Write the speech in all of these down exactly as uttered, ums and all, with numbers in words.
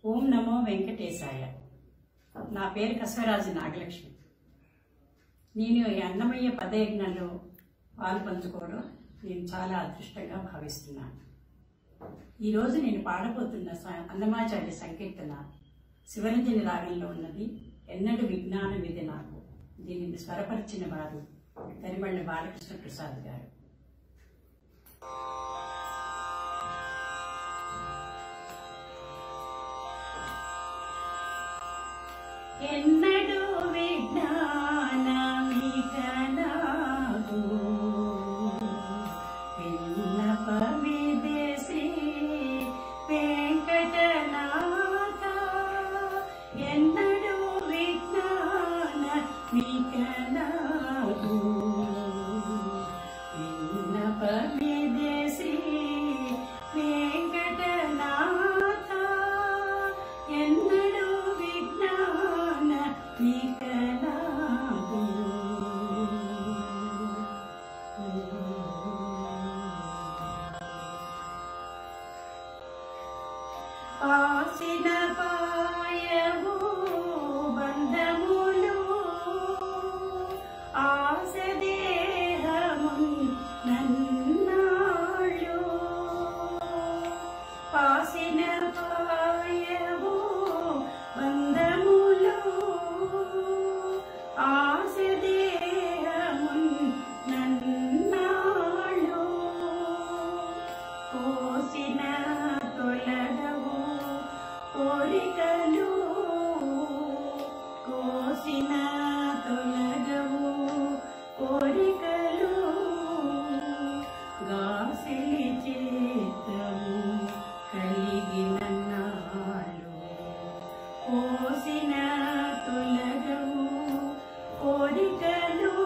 ఓం నమో వెంకటేశాయ. నా పేరు కస్వరాజు నాగలక్ష్మి. నేను ఈ అన్నమయ్య పదయజ్ఞంలో పాలు పంచుకోవడం నేను చాలా అదృష్టంగా భావిస్తున్నాను. ఈరోజు నేను పాడబోతున్న అన్నమాచార్య సంకీర్తన శివరంజని రాగంలో ఉన్నది. ఎన్నడు విజ్ఞానం ఇది నాకు. దీనిని స్వరపరిచిన వారు తరిమళ్ళ బాలకృష్ణ ప్రసాద్ గారు. ఎన్నడు విజ్ఞానమిక నాకు విన్నపమిదే శ్రీ వెంకటనాథ. ఎన్నడు విజ్ఞానమిక నాకు విన్నపమిదే శ్రీ వెంకటనాథ. ఎన్నడు పాసిన పాయవు బంధములు ఆశ దేహము నన్నాళ్ళు. పాసిన పాయవు బంధములు ఆశ దేహము నన్నాళ్ళు. కోసిన తొలగవు కోరికలు కోసిన తొలగవు కోరికలు. గాసిలి చిత్తము కలిగిన నాళ్ళు. కోసిన తొలగవు కోరికలు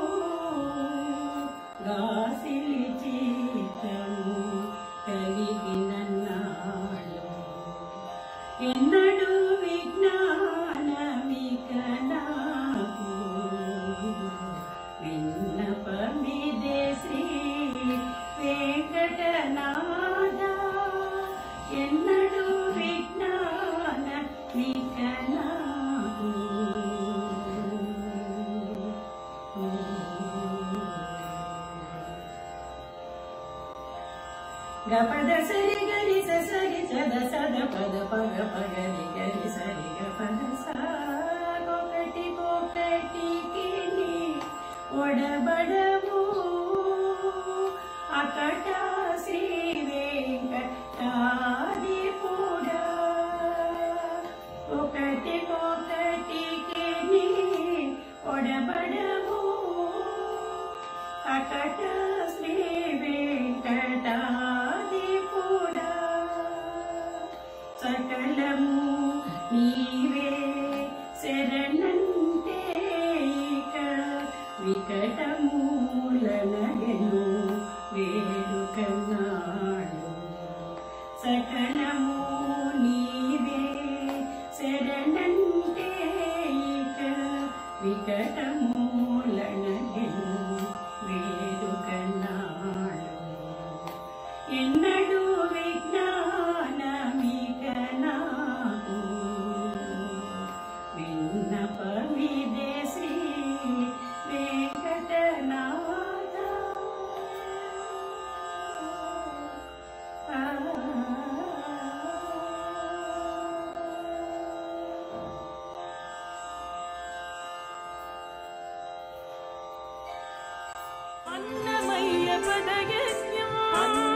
గాసిలి చిత్తము కలిగిన నాళ్ళు. ఎన్నడు విజ్ఞానమిక నాకు విన్నపమిదే శ్రీ వెంకటనాథ. ఎన్నడు విజ్ఞానమిక నాకు. గపద సరి గరి సరి సద సద పద పగ పగరి గరి సరి గపద సాగొకటి కొకటికి ఒడబడవు అకట శ్రీ వెంకటాదిపుడా. ఒకటి కొకటికి ఒడబడవు అకట శ్రీ వెంకటాదిపుడా. సకలము నీవే శరణంటే ఇక వికటమూలనగెను వేడుకన్నాడు. సకలము నీవే శరణంటే ఇక వికటమూలనగెను వేడుకన్నాడు. ఎన్నడు విజ్ఞానమిక నాకు విన్నపమిదే శ్రీ వెంకటనాథ. అన్నమయ్య పదయజ్ఞం